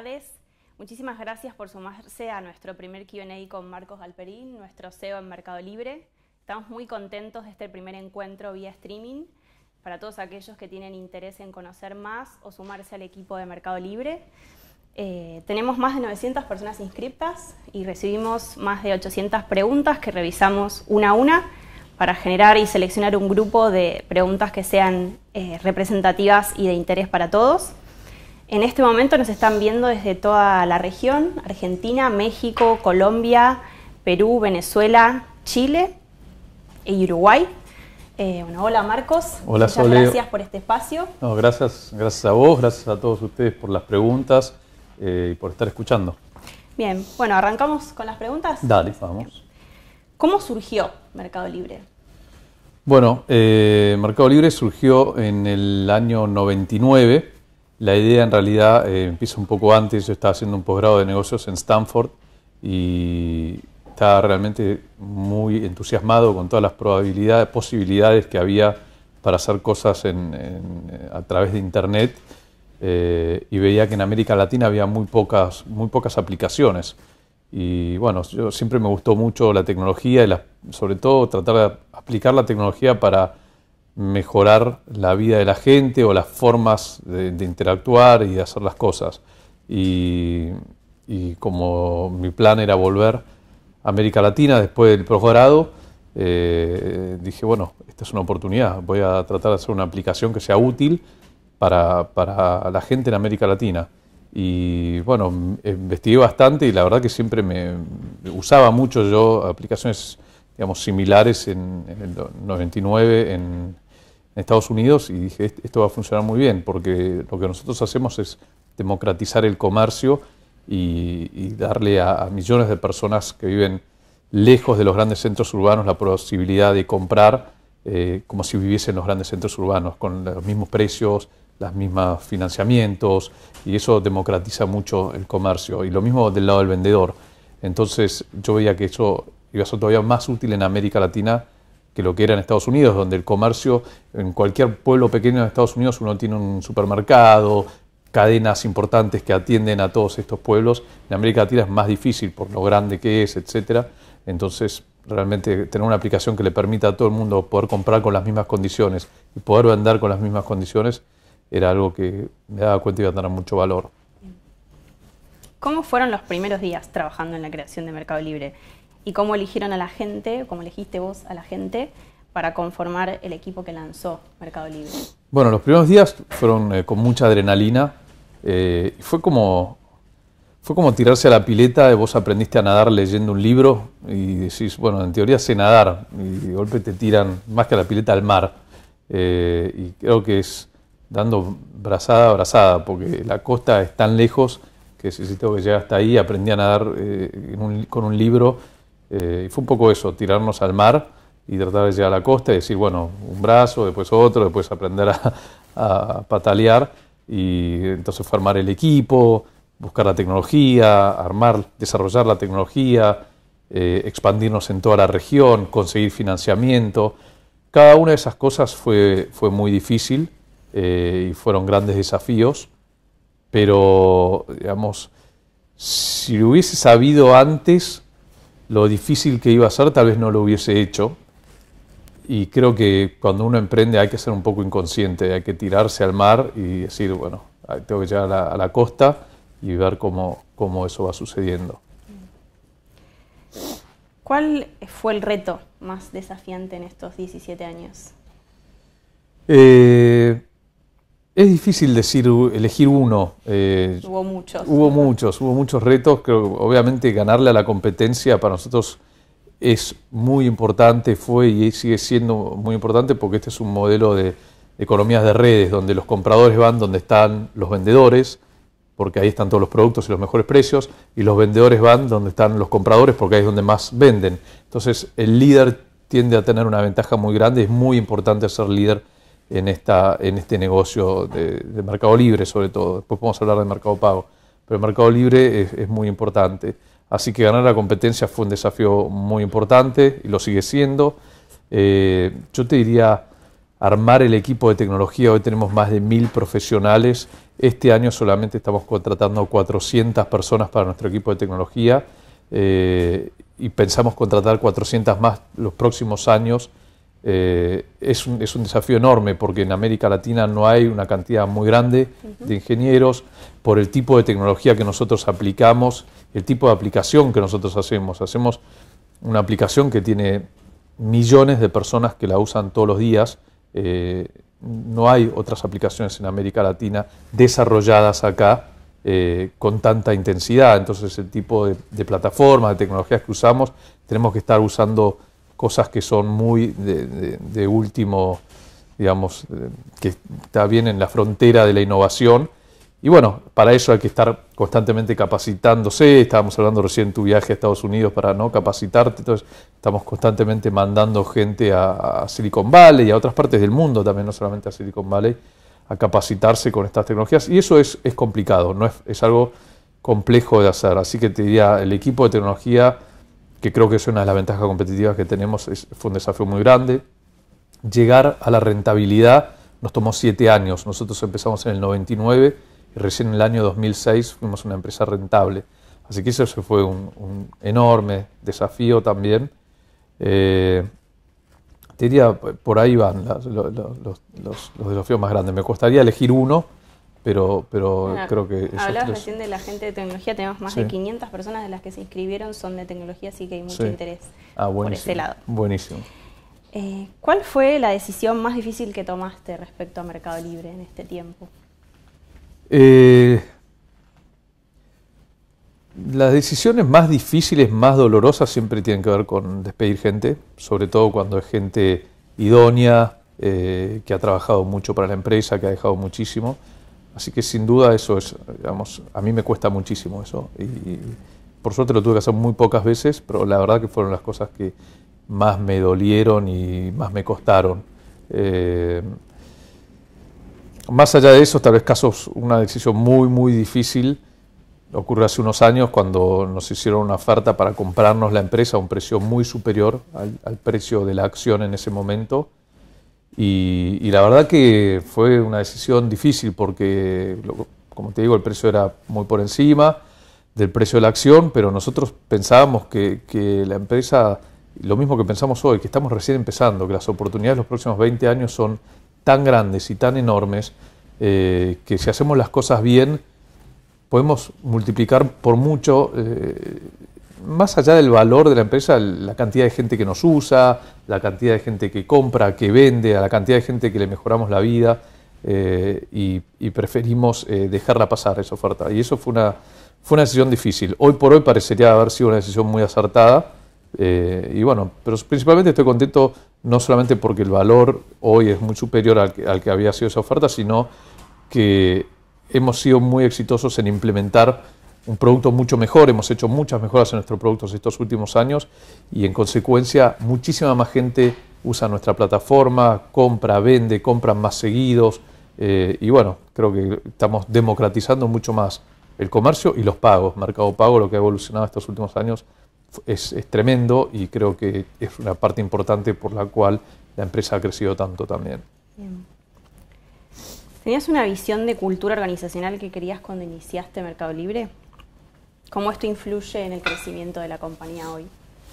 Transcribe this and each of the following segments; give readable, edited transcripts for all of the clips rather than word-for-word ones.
tardes. Muchísimas gracias por sumarse a nuestro primer Q&A con Marcos Galperín, nuestro CEO en Mercado Libre. Estamos muy contentos de este primer encuentro vía streaming para todos aquellos que tienen interés en conocer más o sumarse al equipo de Mercado Libre. Tenemos más de 900 personas inscriptas y recibimos más de 800 preguntas que revisamos una a una para generar y seleccionar un grupo de preguntas que sean representativas y de interés para todos. En este momento nos están viendo desde toda la región: Argentina, México, Colombia, Perú, Venezuela, Chile y Uruguay. Hola Marcos, hola, muchas gracias por este espacio. No, gracias a vos, gracias a todos ustedes por las preguntas y por estar escuchando. Bien, bueno, ¿arrancamos con las preguntas? Dale, vamos. ¿Cómo surgió Mercado Libre? Bueno, Mercado Libre surgió en el año 99. La idea en realidad empieza un poco antes. Yo estaba haciendo un posgrado de negocios en Stanford y estaba realmente muy entusiasmado con todas las posibilidades que había para hacer cosas a través de Internet, y veía que en América Latina había muy pocas aplicaciones. Y bueno, yo siempre me gustó mucho la tecnología y sobre todo tratar de aplicar la tecnología para mejorar la vida de la gente o las formas de interactuar y de hacer las cosas. Y como mi plan era volver a América Latina después del posgrado, dije, bueno, esta es una oportunidad, voy a tratar de hacer una aplicación que sea útil para la gente en América Latina. Y bueno, investigué bastante y la verdad que siempre me usaba mucho yo aplicaciones, digamos, similares en el 99 en Estados Unidos, y dije, esto va a funcionar muy bien, porque lo que nosotros hacemos es democratizar el comercio y darle a millones de personas que viven lejos de los grandes centros urbanos la posibilidad de comprar como si viviesen en los grandes centros urbanos, con los mismos precios, los mismos financiamientos, y eso democratiza mucho el comercio. Y lo mismo del lado del vendedor. Entonces yo veía que eso iba a ser todavía más útil en América Latina que lo que era en Estados Unidos, donde el comercio, en cualquier pueblo pequeño de Estados Unidos, uno tiene un supermercado, cadenas importantes que atienden a todos estos pueblos. En América Latina es más difícil por lo grande que es, etc. Entonces, realmente tener una aplicación que le permita a todo el mundo poder comprar con las mismas condiciones y poder vender con las mismas condiciones era algo que me daba cuenta iba a tener mucho valor. ¿Cómo fueron los primeros días trabajando en la creación de Mercado Libre? ¿Y cómo eligieron a la gente, cómo elegiste vos a la gente para conformar el equipo que lanzó Mercado Libre? Bueno, los primeros días fueron con mucha adrenalina. Fue como tirarse a la pileta. Vos aprendiste a nadar leyendo un libro y decís, bueno, en teoría sé nadar, y de golpe te tiran más que a la pileta al mar. Y creo que es dando brazada a brazada, porque la costa es tan lejos que si tengo que llegar hasta ahí, aprendí a nadar con un libro. Y fue un poco eso, tirarnos al mar y tratar de llegar a la costa y decir, bueno, un brazo, después otro, después aprender a patalear. Y entonces fue armar el equipo, buscar la tecnología, desarrollar la tecnología, expandirnos en toda la región, conseguir financiamiento. Cada una de esas cosas fue muy difícil y fueron grandes desafíos, pero digamos, si lo hubiese sabido antes lo difícil que iba a ser, tal vez no lo hubiese hecho. Y creo que cuando uno emprende hay que ser un poco inconsciente, hay que tirarse al mar y decir, bueno, tengo que llegar a la costa y ver cómo eso va sucediendo. ¿Cuál fue el reto más desafiante en estos 17 años? Es difícil elegir uno. Hubo muchos. Hubo muchos retos. Creo que obviamente ganarle a la competencia para nosotros es muy importante, fue y sigue siendo muy importante, porque este es un modelo de economías de redes, donde los compradores van donde están los vendedores, porque ahí están todos los productos y los mejores precios, y los vendedores van donde están los compradores, porque ahí es donde más venden. Entonces el líder tiende a tener una ventaja muy grande. Es muy importante ser líder en este negocio de Mercado Libre, sobre todo. Después podemos hablar de Mercado Pago, pero el Mercado Libre es muy importante. Así que ganar la competencia fue un desafío muy importante y lo sigue siendo. Yo te diría, armar el equipo de tecnología. Hoy tenemos más de 1000 profesionales. Este año solamente estamos contratando 400 personas para nuestro equipo de tecnología y pensamos contratar 400 más los próximos años. Es un desafío enorme porque en América Latina no hay una cantidad muy grande de ingenieros por el tipo de tecnología que nosotros aplicamos, el tipo de aplicación que nosotros hacemos. Hacemos una aplicación que tiene millones de personas que la usan todos los días. No hay otras aplicaciones en América Latina desarrolladas acá con tanta intensidad. Entonces el tipo de plataformas, de tecnologías que usamos, tenemos que estar usando cosas que son muy de último, digamos, que está bien en la frontera de la innovación. Y bueno, para eso hay que estar constantemente capacitándose. Estábamos hablando recién de tu viaje a Estados Unidos para no capacitarte. Entonces estamos constantemente mandando gente a Silicon Valley y a otras partes del mundo también, no solamente a Silicon Valley, a capacitarse con estas tecnologías. Y eso es complicado, no es algo complejo de hacer. Así que te diría, el equipo de tecnología, que creo que es una de las ventajas competitivas que tenemos, fue un desafío muy grande. Llegar a la rentabilidad nos tomó 7 años. Nosotros empezamos en el 99 y recién en el año 2006 fuimos una empresa rentable. Así que eso fue un enorme desafío también. Te diría, por ahí van los desafíos más grandes. Me costaría elegir uno, pero bueno, creo que esos hablabas tres. recién de la gente de tecnología, tenemos más de 500 personas de las que se inscribieron son de tecnología, así que hay mucho interés por ese lado. Buenísimo. ¿Cuál fue la decisión más difícil que tomaste respecto a Mercado Libre en este tiempo? Las decisiones más difíciles, más dolorosas, siempre tienen que ver con despedir gente, sobre todo cuando es gente idónea, que ha trabajado mucho para la empresa, que ha dejado muchísimo. Así que sin duda eso es, digamos, a mí me cuesta muchísimo eso. Y por suerte lo tuve que hacer muy pocas veces, pero la verdad que fueron las cosas que más me dolieron y más me costaron. Más allá de eso, tal vez una decisión muy difícil ocurrió hace unos años cuando nos hicieron una oferta para comprarnos la empresa a un precio muy superior al precio de la acción en ese momento. Y la verdad que fue una decisión difícil porque, como te digo, el precio era muy por encima del precio de la acción, pero nosotros pensábamos que la empresa, lo mismo que pensamos hoy, que estamos recién empezando, que las oportunidades de los próximos 20 años son tan grandes y tan enormes que si hacemos las cosas bien podemos multiplicar por mucho, más allá del valor de la empresa, la cantidad de gente que nos usa, la cantidad de gente que compra, que vende, a la cantidad de gente que le mejoramos la vida y preferimos dejarla pasar esa oferta. Y eso fue una decisión difícil. Hoy por hoy parecería haber sido una decisión muy acertada. Y bueno, pero principalmente estoy contento no solamente porque el valor hoy es muy superior al que había sido esa oferta, sino que hemos sido muy exitosos en implementar un producto mucho mejor, hemos hecho muchas mejoras en nuestros productos estos últimos años y en consecuencia muchísima más gente usa nuestra plataforma, compra, vende, compran más seguidos y bueno, creo que estamos democratizando mucho más el comercio y los pagos. Mercado Pago, lo que ha evolucionado estos últimos años es tremendo y creo que es una parte importante por la cual la empresa ha crecido tanto también. Bien. ¿Tenías una visión de cultura organizacional que querías cuando iniciaste Mercado Libre? ¿Cómo esto influye en el crecimiento de la compañía hoy?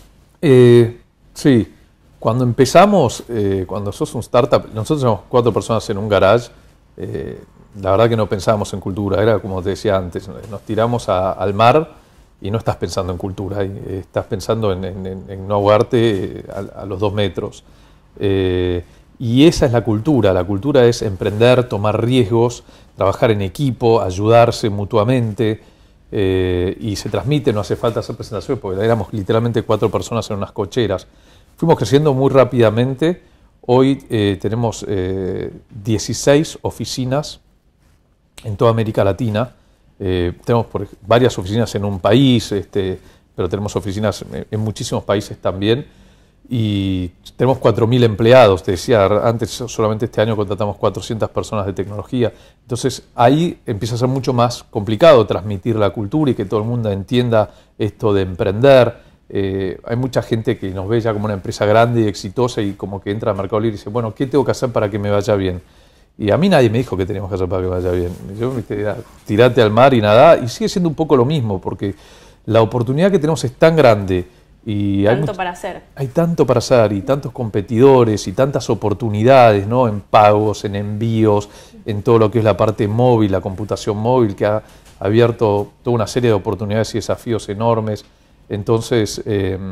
Sí, cuando empezamos, cuando sos un startup, nosotros somos 4 personas en un garage, la verdad que no pensábamos en cultura, era como te decía antes, nos tiramos al mar y no estás pensando en cultura, estás pensando en no ahogarte a los 2 metros. Y esa es la cultura es emprender, tomar riesgos, trabajar en equipo, ayudarse mutuamente y se transmite, no hace falta hacer presentaciones porque éramos literalmente 4 personas en unas cocheras. Fuimos creciendo muy rápidamente, hoy tenemos 16 oficinas en toda América Latina, tenemos varias oficinas en un país, pero tenemos oficinas en muchísimos países también. Y tenemos 4.000 empleados, te decía antes, solamente este año contratamos 400 personas de tecnología. Entonces ahí empieza a ser mucho más complicado transmitir la cultura y que todo el mundo entienda esto de emprender. hay mucha gente que nos ve ya como una empresa grande y exitosa y como que entra a Mercado Libre y dice, bueno, ¿qué tengo que hacer para que me vaya bien? Y a mí nadie me dijo que teníamos que hacer para que me vaya bien. Yo me dije, tirate al mar y nada, y sigue siendo un poco lo mismo, porque la oportunidad que tenemos es tan grande y hay tanto para hacer. Hay tanto para hacer y tantos competidores y tantas oportunidades, ¿no? En pagos, en envíos, en todo lo que es la parte móvil, la computación móvil, que ha abierto toda una serie de oportunidades y desafíos enormes. Entonces,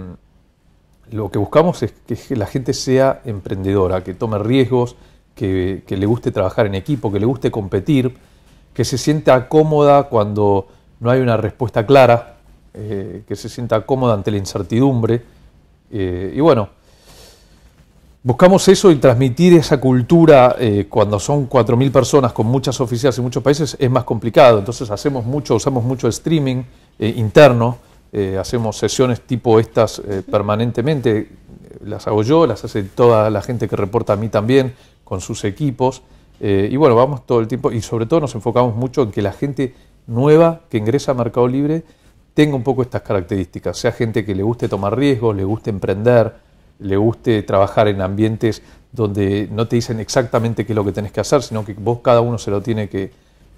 lo que buscamos es que la gente sea emprendedora, que tome riesgos, que le guste trabajar en equipo, que le guste competir, que se sienta cómoda cuando no hay una respuesta clara, que se sienta cómoda ante la incertidumbre. Y bueno, buscamos eso y transmitir esa cultura cuando son 4.000 personas con muchas oficinas en muchos países es más complicado. Entonces usamos mucho streaming interno, hacemos sesiones tipo estas permanentemente, las hago yo, las hace toda la gente que reporta a mí también con sus equipos. Y bueno, vamos todo el tiempo y sobre todo nos enfocamos mucho en que la gente nueva que ingresa a Mercado Libre tenga un poco estas características, sea gente que le guste tomar riesgos, le guste emprender, le guste trabajar en ambientes donde no te dicen exactamente qué es lo que tenés que hacer, sino que vos cada uno se lo tiene que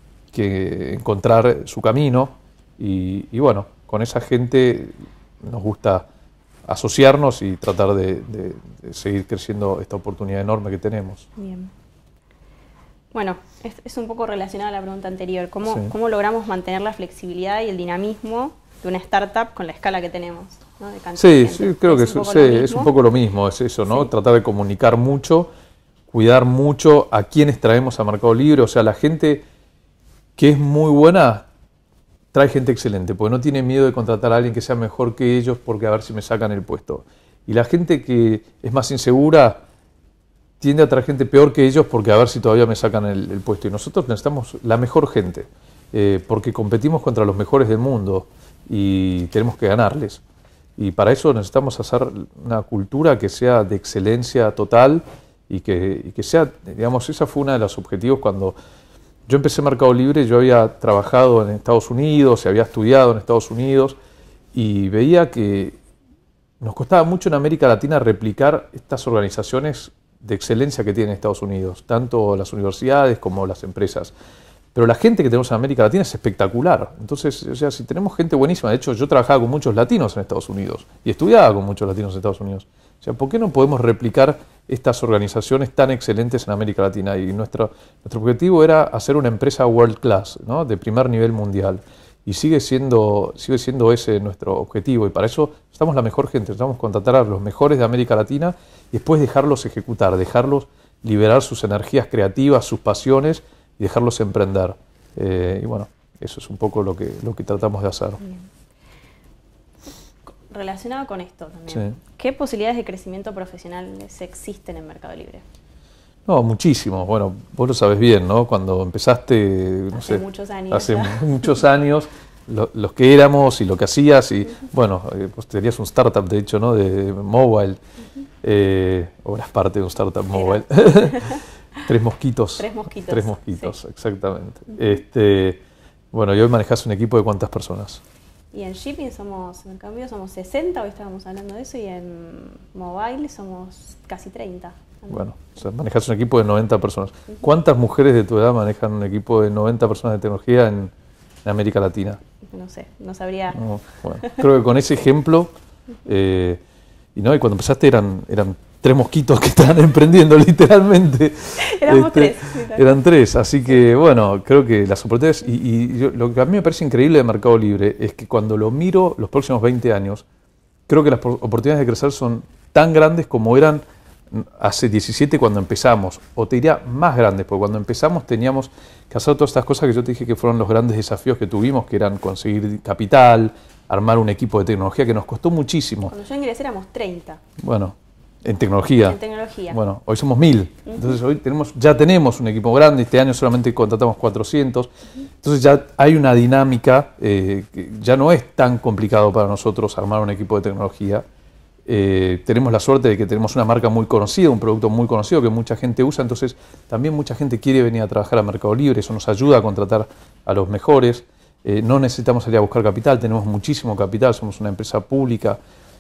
encontrar su camino. Y bueno, con esa gente nos gusta asociarnos y tratar de seguir creciendo esta oportunidad enorme que tenemos. Bien. Bueno, es un poco relacionada a la pregunta anterior. ¿Cómo logramos mantener la flexibilidad y el dinamismo de una startup con la escala que tenemos, ¿no? Sí, creo que es un poco lo mismo, es eso, ¿no? Sí. Tratar de comunicar mucho, cuidar mucho a quienes traemos a Mercado Libre. O sea, la gente que es muy buena trae gente excelente, porque no tiene miedo de contratar a alguien que sea mejor que ellos porque a ver si me sacan el puesto. Y la gente que es más insegura tiende a traer gente peor que ellos porque a ver si todavía me sacan el puesto. Y nosotros necesitamos la mejor gente, porque competimos contra los mejores del mundo y tenemos que ganarles. Y para eso necesitamos hacer una cultura que sea de excelencia total y que sea, digamos, esa fue uno de los objetivos cuando yo empecé Mercado Libre. Yo había trabajado en Estados Unidos, había estudiado en Estados Unidos y veía que nos costaba mucho en América Latina replicar estas organizaciones de excelencia que tienen Estados Unidos, tanto las universidades como las empresas. Pero la gente que tenemos en América Latina es espectacular. Entonces, o sea, si tenemos gente buenísima, de hecho yo trabajaba con muchos latinos en Estados Unidos y estudiaba con muchos latinos en Estados Unidos. O sea, ¿por qué no podemos replicar estas organizaciones tan excelentes en América Latina? Y nuestro objetivo era hacer una empresa world class, ¿no? De primer nivel mundial. Y sigue siendo ese nuestro objetivo. Y para eso estamos la mejor gente. Necesitamos contratar a los mejores de América Latina y después dejarlos ejecutar, dejarlos liberar sus energías creativas, sus pasiones y dejarlos emprender. Y bueno, eso es un poco lo que tratamos de hacer. Bien. Relacionado con esto también, sí. ¿Qué posibilidades de crecimiento profesional existen en Mercado Libre? No, muchísimo. Bueno, vos lo sabés bien, ¿no? Cuando empezaste, no sé, hace muchos años, los que éramos y lo que hacías, y bueno, vos tenías un startup, de hecho, ¿no? De mobile, o eras parte de un startup mobile. Tres mosquitos. Tres mosquitos, sí. Exactamente. Bueno, y hoy manejás un equipo de ¿cuántas personas? Y en shipping en cambio somos 60, hoy estábamos hablando de eso, y en mobile somos casi 30. También. Bueno, o sea, manejas un equipo de 90 personas. ¿Cuántas mujeres de tu edad manejan un equipo de 90 personas de tecnología en América Latina? No sé, no sabría. No, bueno, creo que con ese ejemplo, y cuando empezaste eran 3 mosquitos que estaban emprendiendo literalmente. Éramos 3. Eran 3, así que bueno, creo que las oportunidades, lo que a mí me parece increíble de Mercado Libre es que cuando lo miro los próximos 20 años, creo que las oportunidades de crecer son tan grandes como eran hace 17 cuando empezamos, o te diría más grandes, porque cuando empezamos teníamos que hacer todas estas cosas que yo te dije que fueron los grandes desafíos que tuvimos, que eran conseguir capital, armar un equipo de tecnología que nos costó muchísimo. Cuando yo ingresé éramos 30. Bueno, en tecnología. En tecnología. Bueno, hoy somos 1000. Entonces hoy ya tenemos un equipo grande, este año solamente contratamos 400. Entonces ya hay una dinámica que ya no es tan complicado para nosotros armar un equipo de tecnología. Tenemos la suerte de que tenemos una marca muy conocida, un producto muy conocido que mucha gente usa, entonces también mucha gente quiere venir a trabajar a Mercado Libre, eso nos ayuda a contratar a los mejores. No necesitamos salir a buscar capital, tenemos muchísimo capital, somos una empresa pública.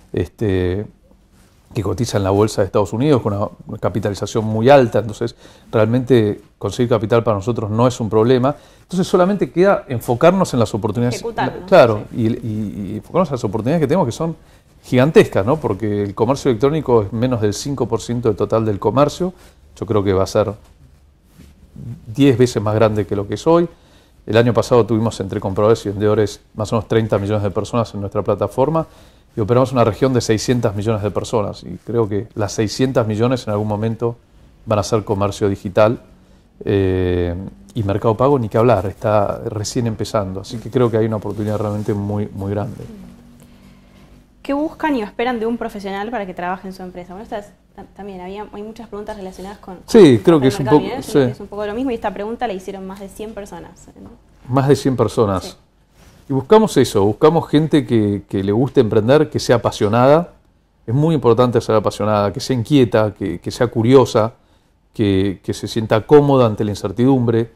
que cotiza en la bolsa de Estados Unidos con una capitalización muy alta, entonces realmente conseguir capital para nosotros no es un problema. Entonces solamente queda enfocarnos en las oportunidades. Ejecutar, ¿no? Claro, Sí. y enfocarnos en las oportunidades que tenemos, que son gigantescas, ¿no? Porque el comercio electrónico es menos del 5% del total del comercio. Yo creo que va a ser 10 veces más grande que lo que es hoy. El año pasado tuvimos entre compradores y vendedores más o menos 30 millones de personas en nuestra plataforma y operamos una región de 600 millones de personas. Y creo que las 600 millones en algún momento van a ser comercio digital. Y Mercado Pago, ni que hablar, está recién empezando. Así que creo que hay una oportunidad realmente muy, muy grande. ¿Qué buscan y esperan de un profesional para que trabaje en su empresa? Bueno, también hay muchas preguntas relacionadas con Sí, creo que es un poco, sí. Es un poco lo mismo, y esta pregunta la hicieron más de 100 personas, ¿no? Más de 100 personas. Sí. Y buscamos eso, buscamos gente que le guste emprender, que sea apasionada. Es muy importante ser apasionada, que sea inquieta, que sea curiosa, que se sienta cómoda ante la incertidumbre,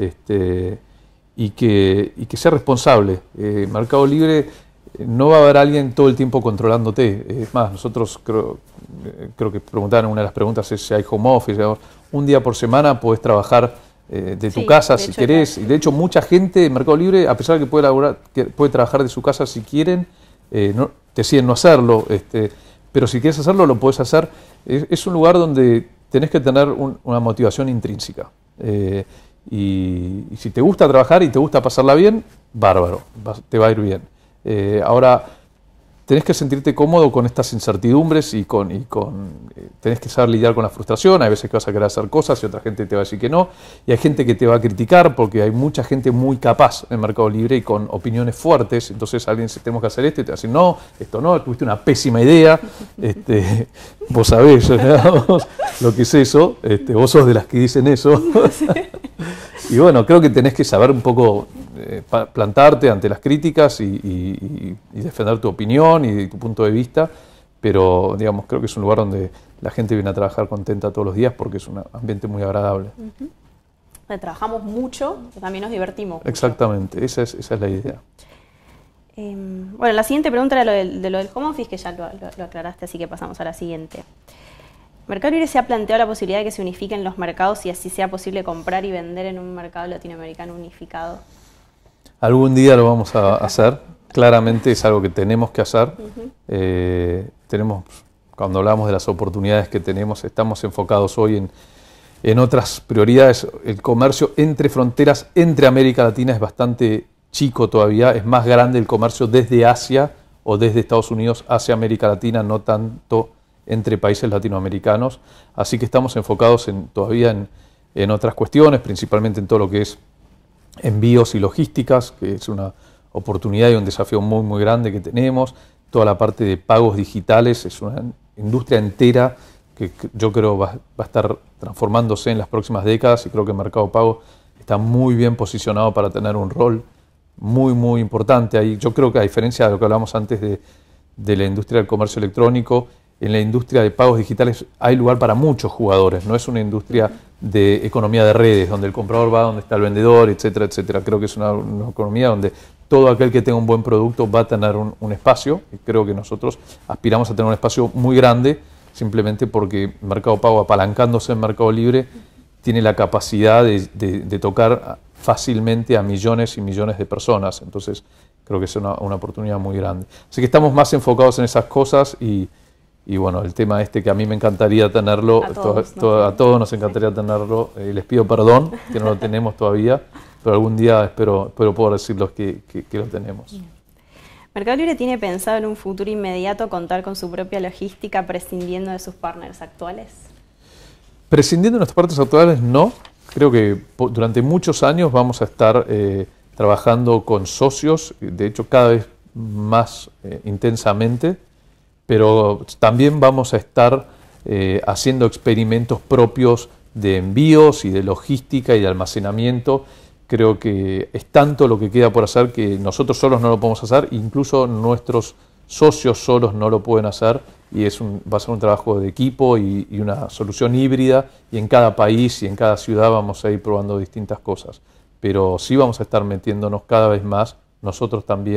y que sea responsable. Mercado Libre no va a haber alguien todo el tiempo controlándote. Es más, nosotros creo que preguntaban en una de las preguntas si hay home office. Digamos, un día por semana podés trabajar de tu casa si querés. Y de hecho mucha gente en Mercado Libre, a pesar de que puede trabajar de su casa si quieren, deciden no hacerlo. Pero si quieres hacerlo, lo podés hacer. Es un lugar donde tenés que tener una motivación intrínseca. Y si te gusta trabajar y te gusta pasarla bien, bárbaro, te va a ir bien. Ahora, tenés que sentirte cómodo con estas incertidumbres y tenés que saber lidiar con la frustración. Hay veces que vas a querer hacer cosas y otra gente te va a decir que no. Y hay gente que te va a criticar porque hay mucha gente muy capaz en Mercado Libre y con opiniones fuertes. Entonces alguien dice, tenemos que hacer esto y te va a decir, no, esto no, tuviste una pésima idea. Vos sabés, digamos, lo que es eso. Vos sos de las que dicen eso. Y bueno, creo que tenés que saber un poco plantarte ante las críticas y defender tu opinión y tu punto de vista, pero digamos, creo que es un lugar donde la gente viene a trabajar contenta todos los días porque es un ambiente muy agradable. Trabajamos mucho, pero también nos divertimos mucho. Exactamente, esa es la idea. Bueno, la siguiente pregunta era de lo del home office, que ya lo aclaraste, así que pasamos a la siguiente. Mercado Libre se ha planteado la posibilidad de que se unifiquen los mercados y así sea posible comprar y vender en un mercado latinoamericano unificado. Algún día lo vamos a hacer, claramente es algo que tenemos que hacer. Cuando hablamos de las oportunidades que tenemos, estamos enfocados hoy en otras prioridades. El comercio entre fronteras, entre América Latina es bastante chico todavía, es más grande el comercio desde Asia o desde Estados Unidos hacia América Latina, no tanto entre países latinoamericanos, así que estamos enfocados todavía en otras cuestiones, principalmente en todo lo que es envíos y logísticas, que es una oportunidad y un desafío muy, muy grande que tenemos. Toda la parte de pagos digitales es una industria entera que yo creo va a estar transformándose en las próximas décadas y creo que Mercado Pago está muy bien posicionado para tener un rol muy, muy importante ahí. Yo creo que a diferencia de lo que hablamos antes de la industria del comercio electrónico, en la industria de pagos digitales hay lugar para muchos jugadores, no es una industria de economía de redes, donde el comprador va donde está el vendedor, etcétera, etcétera. Creo que es una economía donde todo aquel que tenga un buen producto va a tener un espacio, y creo que nosotros aspiramos a tener un espacio muy grande, simplemente porque Mercado Pago, apalancándose en Mercado Libre, tiene la capacidad de tocar fácilmente a millones y millones de personas, entonces creo que es una oportunidad muy grande. Así que estamos más enfocados en esas cosas y bueno, el tema que a mí me encantaría tenerlo, a todos nos encantaría tenerlo, les pido perdón que no lo tenemos todavía, pero algún día espero poder decirles que lo tenemos. Mercado Libre tiene pensado en un futuro inmediato contar con su propia logística prescindiendo de sus partners actuales. Prescindiendo de nuestros partners actuales no, creo que durante muchos años vamos a estar trabajando con socios, de hecho cada vez más intensamente, pero también vamos a estar haciendo experimentos propios de envíos y de logística y de almacenamiento. Creo que es tanto lo que queda por hacer que nosotros solos no lo podemos hacer, incluso nuestros socios solos no lo pueden hacer, y va a ser un trabajo de equipo y una solución híbrida, y en cada país y en cada ciudad vamos a ir probando distintas cosas. Pero sí vamos a estar metiéndonos cada vez más nosotros también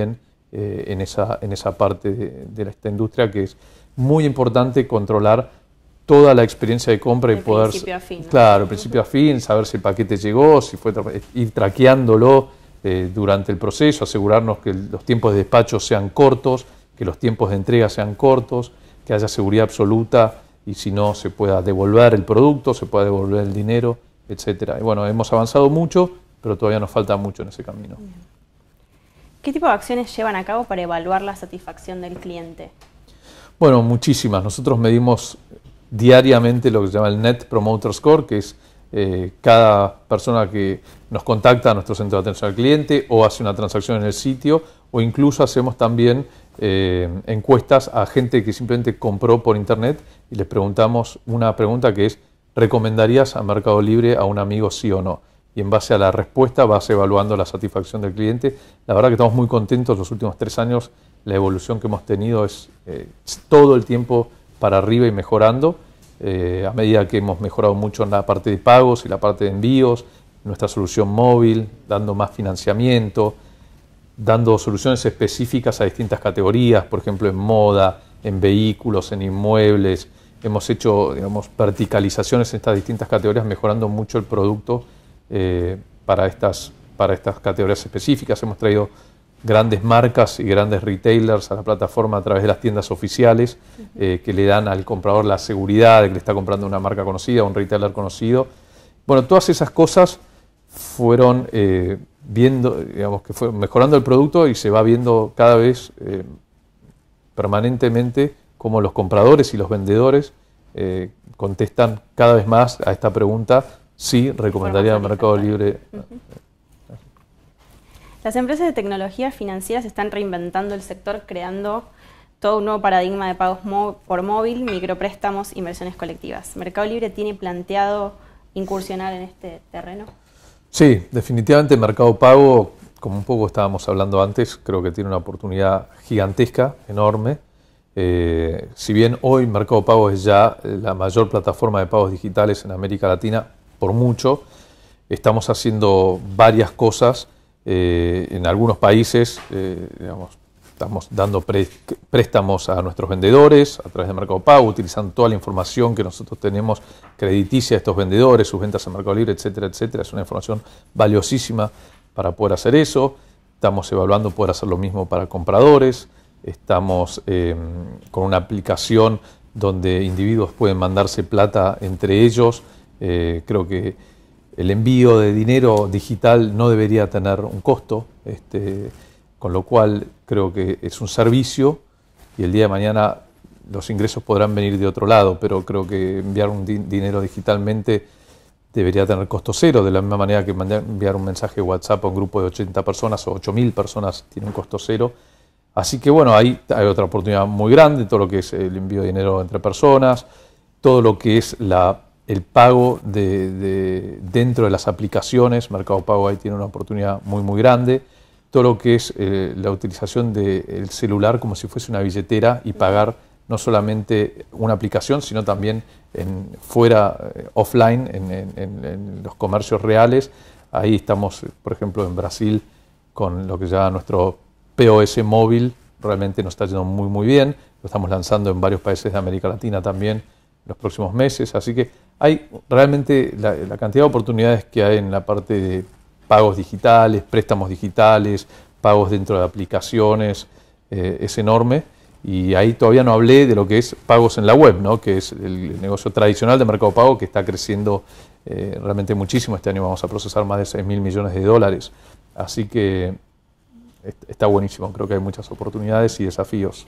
en esa parte de esta industria, que es muy importante controlar toda la experiencia de compra y poder... Principio a fin, ¿no? Claro, principio a fin, saber si el paquete llegó, si fue ir traqueándolo durante el proceso, asegurarnos que los tiempos de despacho sean cortos, que los tiempos de entrega sean cortos, que haya seguridad absoluta y si no se pueda devolver el producto, se pueda devolver el dinero, etcétera. Y bueno, hemos avanzado mucho, pero todavía nos falta mucho en ese camino. ¿Qué tipo de acciones llevan a cabo para evaluar la satisfacción del cliente? Bueno, muchísimas. Nosotros medimos diariamente lo que se llama el Net Promoter Score, que es cada persona que nos contacta a nuestro centro de atención al cliente o hace una transacción en el sitio, o incluso hacemos también encuestas a gente que simplemente compró por internet y les preguntamos una pregunta que es: ¿recomendarías a Mercado Libre a un amigo, sí o no? Y en base a la respuesta vas evaluando la satisfacción del cliente. La verdad que estamos muy contentos. Los últimos 3 años la evolución que hemos tenido es todo el tiempo para arriba y mejorando. A medida que hemos mejorado mucho en la parte de pagos y la parte de envíos, nuestra solución móvil, dando más financiamiento, dando soluciones específicas a distintas categorías, por ejemplo en moda, en vehículos, en inmuebles. Hemos hecho, digamos, verticalizaciones en estas distintas categorías, mejorando mucho el producto para estas categorías específicas. Hemos traído grandes marcas y grandes retailers a la plataforma a través de las tiendas oficiales que le dan al comprador la seguridad de que le está comprando una marca conocida, un retailer conocido. Bueno, todas esas cosas fueron viendo, digamos, que fue mejorando el producto y se va viendo cada vez permanentemente cómo los compradores y los vendedores contestan cada vez más a esta pregunta: sí, recomendaría a Mercado Libre. Las empresas de tecnología financiera se están reinventando el sector, creando todo un nuevo paradigma de pagos por móvil, micropréstamos, inversiones colectivas. ¿Mercado Libre tiene planteado incursionar en este terreno? Sí, definitivamente Mercado Pago, como un poco estábamos hablando antes, creo que tiene una oportunidad gigantesca, enorme. Si bien hoy Mercado Pago es ya la mayor plataforma de pagos digitales en América Latina, por mucho, estamos haciendo varias cosas. En algunos países, digamos, estamos dando préstamos a nuestros vendedores a través de Mercado Pago, utilizando toda la información que nosotros tenemos crediticia de estos vendedores, sus ventas en Mercado Libre, etcétera, etcétera. Es una información valiosísima para poder hacer eso. Estamos evaluando poder hacer lo mismo para compradores. Estamos con una aplicación donde individuos pueden mandarse plata entre ellos. Creo que el envío de dinero digital no debería tener un costo, con lo cual creo que es un servicio y el día de mañana los ingresos podrán venir de otro lado, pero creo que enviar un dinero digitalmente debería tener costo cero, de la misma manera que enviar un mensaje de WhatsApp a un grupo de 80 personas o 8.000 personas tiene un costo cero. Así que bueno, ahí hay otra oportunidad muy grande, todo lo que es el envío de dinero entre personas, todo lo que es el pago dentro de las aplicaciones. Mercado Pago ahí tiene una oportunidad muy, muy grande. Todo lo que es la utilización del celular como si fuese una billetera y pagar no solamente una aplicación, sino también offline, en los comercios reales. Ahí estamos, por ejemplo, en Brasil con lo que se llama nuestro POS móvil. Realmente nos está yendo muy, muy bien. Lo estamos lanzando en varios países de América Latina también en los próximos meses. Así que hay realmente la cantidad de oportunidades que hay en la parte de pagos digitales, préstamos digitales, pagos dentro de aplicaciones, es enorme. Y ahí todavía no hablé de lo que es pagos en la web, ¿no? Que es el negocio tradicional de Mercado Pago, que está creciendo realmente muchísimo. Este año vamos a procesar más de 6.000 millones de dólares. Así que está buenísimo. Creo que hay muchas oportunidades y desafíos.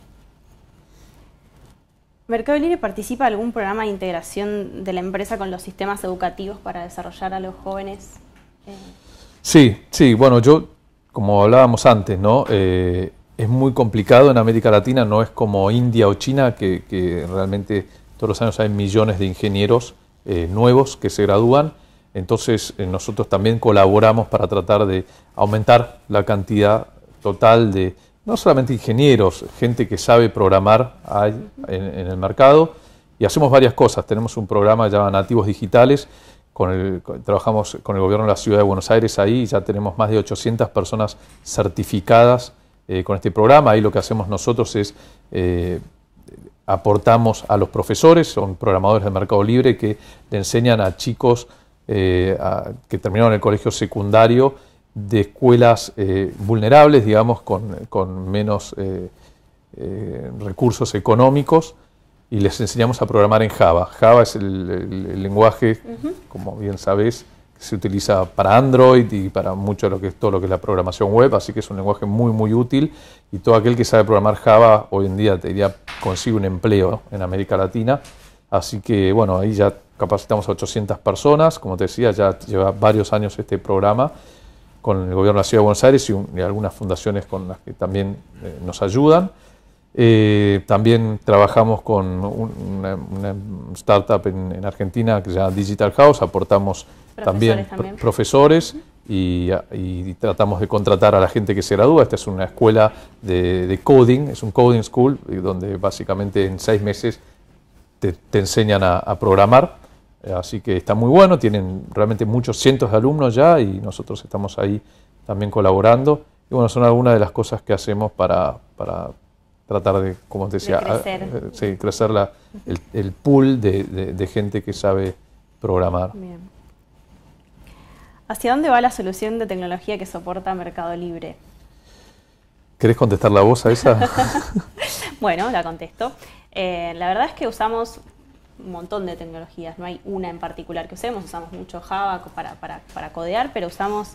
¿Mercado Libre participa en algún programa de integración de la empresa con los sistemas educativos para desarrollar a los jóvenes? Sí, bueno, yo, como hablábamos antes, ¿no? Es muy complicado en América Latina, no es como India o China, que realmente todos los años hay millones de ingenieros nuevos que se gradúan. Entonces nosotros también colaboramos para tratar de aumentar la cantidad total de, no solamente ingenieros, gente que sabe programar hay en el mercado, y hacemos varias cosas. Tenemos un programa llamado Nativos Digitales, trabajamos con el gobierno de la Ciudad de Buenos Aires ahí, y ya tenemos más de 800 personas certificadas con este programa. Ahí lo que hacemos nosotros es aportamos a los profesores, son programadores de Mercado Libre que le enseñan a chicos que terminaron el colegio secundario de escuelas vulnerables, digamos, con menos recursos económicos, y les enseñamos a programar en Java. Java es el lenguaje, como bien sabés, que se utiliza para Android y para mucho de todo lo que es la programación web, así que es un lenguaje muy, muy útil, y todo aquel que sabe programar Java hoy en día, te diría, consigue un empleo en América Latina. Así que, bueno, ahí ya capacitamos a 800 personas, como te decía, ya lleva varios años este programa con el gobierno de la Ciudad de Buenos Aires y algunas fundaciones con las que también nos ayudan. También trabajamos con una startup en Argentina que se llama Digital House, aportamos también profesores y tratamos de contratar a la gente que se gradúa. Esta es una escuela de coding, es un coding school, donde básicamente en 6 meses te enseñan a programar, así que está muy bueno, tienen realmente muchos cientos de alumnos ya y nosotros estamos ahí también colaborando. Y bueno, son algunas de las cosas que hacemos para tratar de, como te decía, crecer el pool de gente que sabe programar. Bien. ¿Hacia dónde va la solución de tecnología que soporta Mercado Libre? ¿Querés contestar la voz a esa? Bueno, la contesto. La verdad es que usamos un montón de tecnologías, no hay una en particular que usemos mucho Java para codear, pero usamos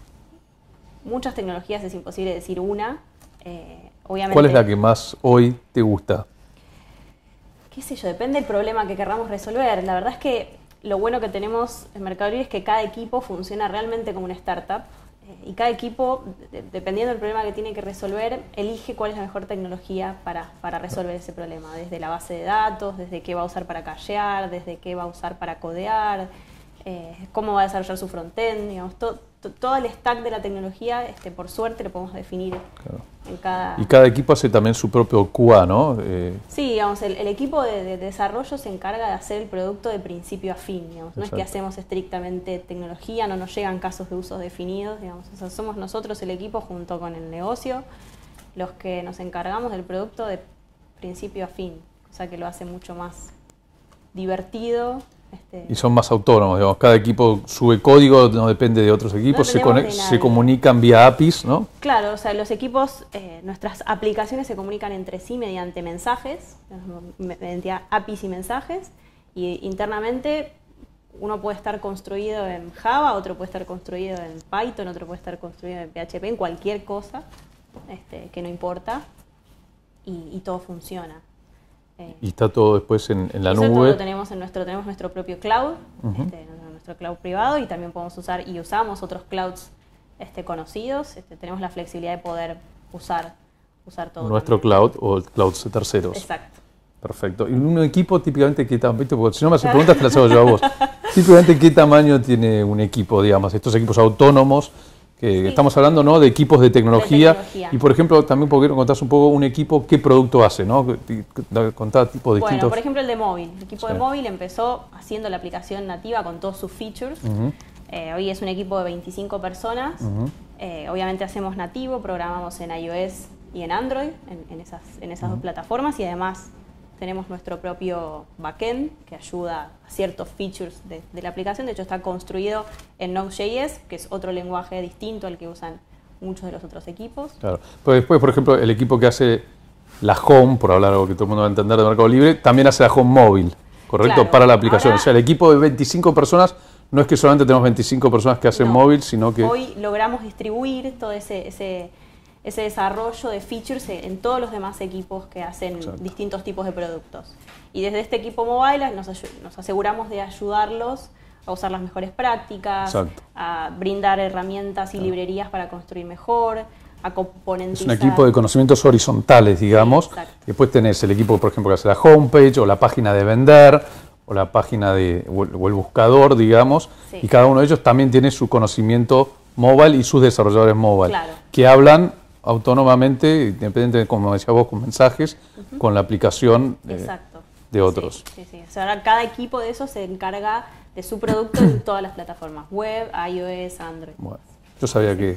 muchas tecnologías, es imposible decir una. Obviamente, ¿cuál es la que más hoy te gusta? Qué sé yo, depende del problema que queramos resolver. La verdad es que lo bueno que tenemos en Mercado Libre es que cada equipo funciona realmente como una startup. Y cada equipo, dependiendo del problema que tiene que resolver, elige cuál es la mejor tecnología para resolver ese problema. Desde la base de datos, desde qué va a usar para cachear, desde qué va a usar para codear, cómo va a desarrollar su frontend, digamos, todo el stack de la tecnología, por suerte, lo podemos definir en cada... Y cada equipo hace también su propio QA, ¿no? Sí, digamos, el equipo de desarrollo se encarga de hacer el producto de principio a fin, digamos. No es que hacemos estrictamente tecnología, no nos llegan casos de usos definidos, digamos. O sea, somos nosotros el equipo junto con el negocio los que nos encargamos del producto de principio a fin, o sea que lo hace mucho más divertido. Y son más autónomos, digamos, cada equipo sube código, no depende de otros equipos, se comunican vía APIs, ¿no? Claro, o sea, los equipos, nuestras aplicaciones se comunican entre sí mediante mensajes, mediante APIs y mensajes, y internamente uno puede estar construido en Java, otro puede estar construido en Python, otro puede estar construido en PHP, en cualquier cosa, que no importa, y todo funciona. Y está todo después en la nube. Todo lo tenemos tenemos nuestro propio cloud, nuestro cloud privado, y también podemos usar y usamos otros clouds conocidos. Tenemos la flexibilidad de poder usar todo. Nuestro cloud o el cloud de terceros. Exacto. Perfecto. ¿Y un equipo típicamente qué tamaño? Porque si no me haces preguntas te las hago yo a vos. Típicamente qué tamaño tiene un equipo, digamos, estos equipos autónomos. Sí. Estamos hablando, ¿no?, de equipos de tecnología. Y, por ejemplo, también porque contás un poco un equipo, qué producto hace, ¿no? Contá tipos distintos. Bueno, por ejemplo, el de móvil. El equipo de móvil empezó haciendo la aplicación nativa con todos sus features. Hoy es un equipo de 25 personas. Obviamente hacemos nativo, programamos en iOS y en Android, en esas dos plataformas, y además tenemos nuestro propio backend que ayuda a ciertos features de la aplicación. De hecho, está construido en Node.js, que es otro lenguaje distinto al que usan muchos de los otros equipos. Claro. Pues después, por ejemplo, el equipo que hace la home, por hablar algo que todo el mundo va a entender de Mercado Libre, también hace la home móvil, ¿correcto? Claro, para la aplicación. Ahora, o sea, el equipo de 25 personas, no es que solamente tenemos 25 personas que hacen móvil, sino que... Hoy logramos distribuir todo ese desarrollo de features en todos los demás equipos que hacen distintos tipos de productos. Y desde este equipo mobile nos aseguramos de ayudarlos a usar las mejores prácticas, a brindar herramientas y librerías para construir mejor, a componentizar. Es un equipo de conocimientos horizontales, digamos. Después tenés el equipo, por ejemplo, que hace la homepage o la página de vender o la página o el buscador, digamos. Y cada uno de ellos también tiene su conocimiento mobile y sus desarrolladores mobile, que hablan autónomamente, independientemente, como decía vos, con mensajes, con la aplicación de otros. O sea, ahora cada equipo de esos se encarga de su producto en todas las plataformas, web, iOS, Android. Bueno, yo sabía que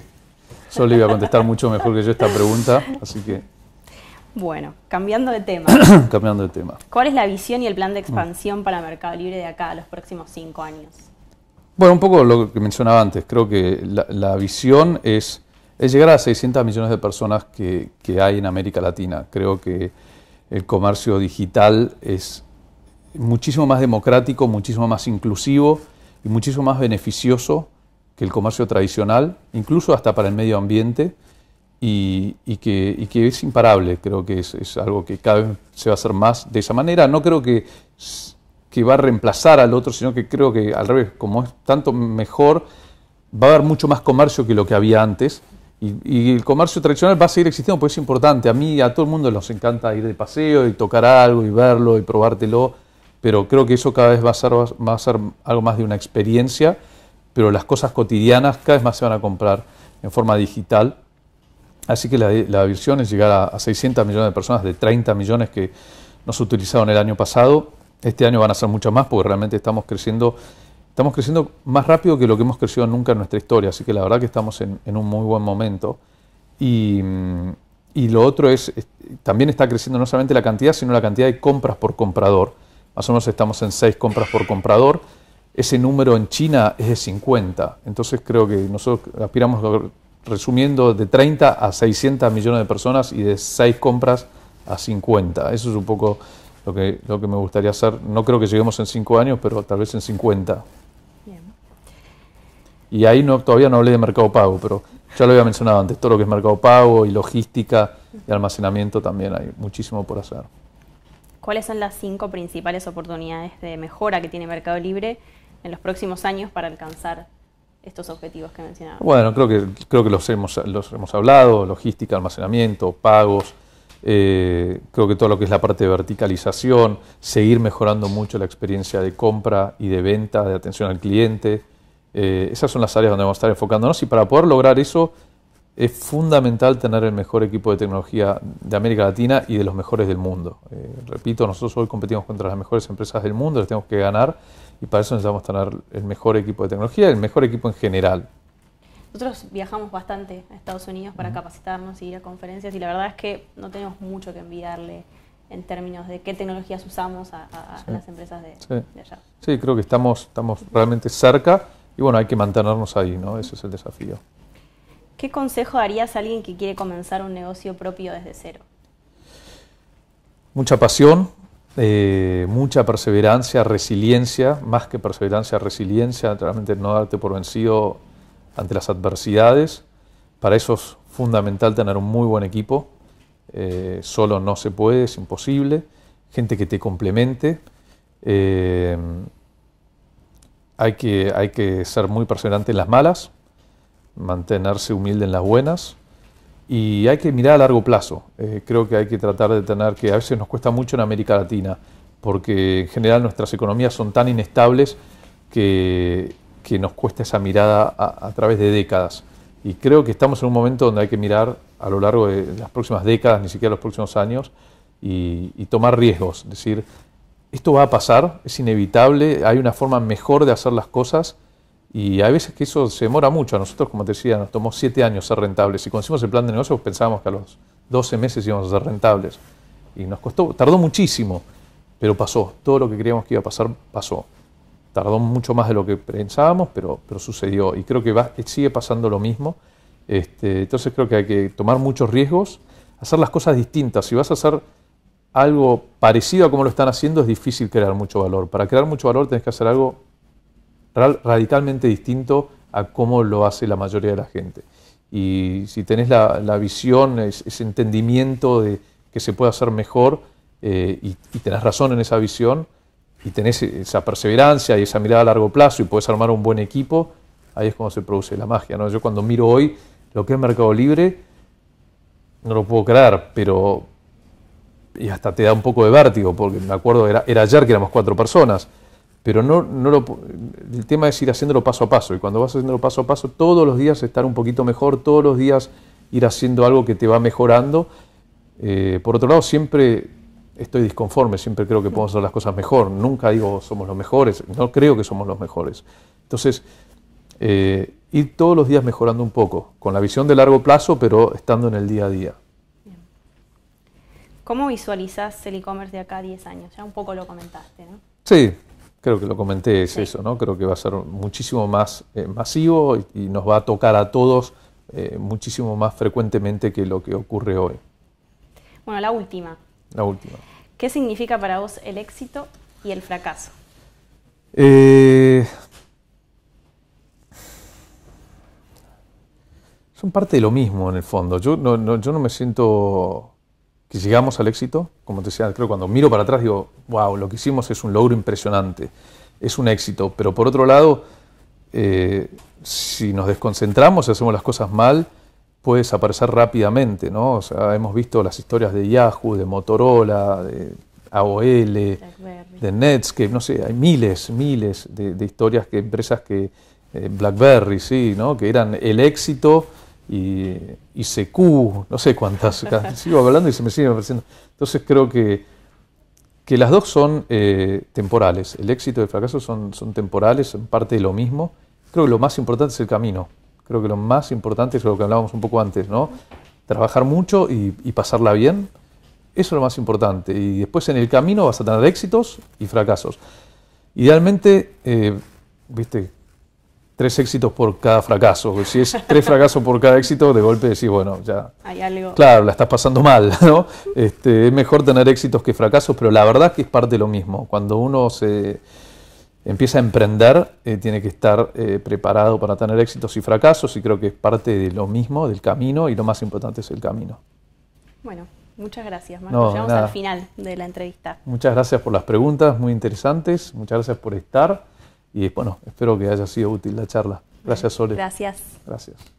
Yo le iba a contestar mucho mejor que yo esta pregunta, así que... Bueno, cambiando de tema. Cambiando de tema. ¿Cuál es la visión y el plan de expansión para Mercado Libre de acá a los próximos 5 años? Bueno, un poco lo que mencionaba antes. Creo que la visión es llegar a 600 millones de personas que hay en América Latina. Creo que el comercio digital es muchísimo más democrático, muchísimo más inclusivo y muchísimo más beneficioso que el comercio tradicional, incluso hasta para el medio ambiente, y que es imparable. Creo que es algo que cada vez se va a hacer más de esa manera. No creo que va a reemplazar al otro, sino que creo que al revés, como es tanto mejor, va a haber mucho más comercio que lo que había antes, y el comercio tradicional va a seguir existiendo porque es importante. A mí, a todo el mundo nos encanta ir de paseo y tocar algo y verlo y probártelo, pero creo que eso cada vez va a ser algo más de una experiencia, pero las cosas cotidianas cada vez más se van a comprar en forma digital. Así que la visión es llegar a 600 millones de personas de 30 millones que nos utilizaron el año pasado. Este año van a ser muchas más porque realmente estamos creciendo más rápido que lo que hemos crecido nunca en nuestra historia. Así que la verdad que estamos en un muy buen momento. Y lo otro también está creciendo no solamente la cantidad, sino la cantidad de compras por comprador. Más o menos estamos en 6 compras por comprador. Ese número en China es de 50. Entonces creo que nosotros aspiramos, resumiendo, de 30 a 600 millones de personas y de 6 compras a 50. Eso es un poco lo que me gustaría hacer. No creo que lleguemos en 5 años, pero tal vez en 50. Bien. Y ahí todavía no hablé de Mercado Pago, pero ya lo había mencionado antes. Todo lo que es Mercado Pago y logística y almacenamiento también hay muchísimo por hacer. ¿Cuáles son las 5 principales oportunidades de mejora que tiene Mercado Libre en los próximos años para alcanzar estos objetivos que mencionaba? Bueno, creo que los hemos hablado: logística, almacenamiento, pagos. Creo que todo lo que es la parte de verticalización, seguir mejorando mucho la experiencia de compra y de venta, de atención al cliente. Esas son las áreas donde vamos a estar enfocándonos, y para poder lograr eso es fundamental tener el mejor equipo de tecnología de América Latina y de los mejores del mundo. Repito, nosotros hoy competimos contra las mejores empresas del mundo, les tenemos que ganar, y para eso necesitamos tener el mejor equipo de tecnología, el mejor equipo en general. Nosotros viajamos bastante a Estados Unidos para capacitarnos y ir a conferencias, y la verdad es que no tenemos mucho que envidiarle en términos de qué tecnologías usamos a las empresas de allá. Sí, creo que estamos realmente cerca, y bueno, hay que mantenernos ahí, ¿no? Ese es el desafío. ¿Qué consejo darías a alguien que quiere comenzar un negocio propio desde cero? Mucha pasión, mucha perseverancia, resiliencia, más que perseverancia, resiliencia, realmente no darte por vencido ante las adversidades. Para eso es fundamental tener un muy buen equipo. Solo no se puede, es imposible. Gente que te complemente. Hay que ser muy perseverante en las malas, mantenerse humilde en las buenas, y hay que mirar a largo plazo. Creo que hay que tratar de tener, que a veces nos cuesta mucho en América Latina, porque en general nuestras economías son tan inestables que nos cuesta esa mirada a través de décadas. Y creo que estamos en un momento donde hay que mirar a lo largo de las próximas décadas, ni siquiera los próximos años, y tomar riesgos. Es decir, esto va a pasar, es inevitable, hay una forma mejor de hacer las cosas, y hay veces que eso se demora mucho. A nosotros, como te decía, nos tomó 7 años ser rentables. Y cuando hicimos el plan de negocios pensábamos que a los 12 meses íbamos a ser rentables. Y tardó muchísimo, pero pasó. Todo lo que creíamos que iba a pasar, pasó. Tardó mucho más de lo que pensábamos, pero sucedió. Y creo que sigue pasando lo mismo. Entonces creo que hay que tomar muchos riesgos, hacer las cosas distintas. Si vas a hacer algo parecido a como lo están haciendo, es difícil crear mucho valor. Para crear mucho valor tenés que hacer algo radicalmente distinto a cómo lo hace la mayoría de la gente. Y si tenés la visión, ese entendimiento de que se puede hacer mejor, y tenés razón en esa visión, y tenés esa perseverancia y esa mirada a largo plazo, y podés armar un buen equipo, ahí es cuando se produce la magia, ¿no? Yo cuando miro hoy lo que es Mercado Libre, no lo puedo creer, y hasta te da un poco de vértigo, porque me acuerdo, era ayer que éramos 4 personas, pero el tema es ir haciéndolo paso a paso, y cuando vas haciéndolo paso a paso, todos los días estar un poquito mejor, todos los días ir haciendo algo que te va mejorando. Por otro lado, siempre estoy disconforme, siempre creo que podemos hacer las cosas mejor, nunca digo somos los mejores, no creo que somos los mejores. Entonces, ir todos los días mejorando un poco, con la visión de largo plazo, pero estando en el día a día. Bien. ¿Cómo visualizás el e-commerce de acá a 10 años? Ya un poco lo comentaste, ¿no? Sí, creo que lo comenté, es eso, ¿no? Creo que va a ser muchísimo más masivo y nos va a tocar a todos muchísimo más frecuentemente que lo que ocurre hoy. Bueno, la última. La última. ¿Qué significa para vos el éxito y el fracaso? Son parte de lo mismo en el fondo. Yo no me siento que llegamos al éxito. Como te decía, creo que cuando miro para atrás digo, wow, lo que hicimos es un logro impresionante, es un éxito. Pero por otro lado, si nos desconcentramos y hacemos las cosas mal, puede desaparecer rápidamente, ¿no? O sea, hemos visto las historias de Yahoo, de Motorola, de AOL, de Netscape, no sé, hay miles de historias que empresas que, BlackBerry, sí, ¿no? Que eran el éxito y ICQ, no sé cuántas, sigo hablando y se me siguen apareciendo. Entonces creo que las dos son temporales, el éxito y el fracaso son temporales, son parte de lo mismo. Creo que lo más importante es el camino. Creo que lo más importante es lo que hablábamos un poco antes, ¿no? Trabajar mucho y pasarla bien. Eso es lo más importante. Y después en el camino vas a tener éxitos y fracasos. Idealmente, viste, 3 éxitos por cada fracaso. Si es 3 fracasos por cada éxito, de golpe decís, bueno, ya... Hay algo... Claro, la estás pasando mal, ¿no? Es mejor tener éxitos que fracasos, pero la verdad que es parte de lo mismo. Cuando uno se empieza a emprender, tiene que estar preparado para tener éxitos y fracasos, y creo que es parte de lo mismo, del camino, y lo más importante es el camino. Bueno, muchas gracias, Marcos. Llegamos al final de la entrevista. Muchas gracias por las preguntas, muy interesantes. Muchas gracias por estar, y bueno, espero que haya sido útil la charla. Gracias, Sole. Gracias. Gracias.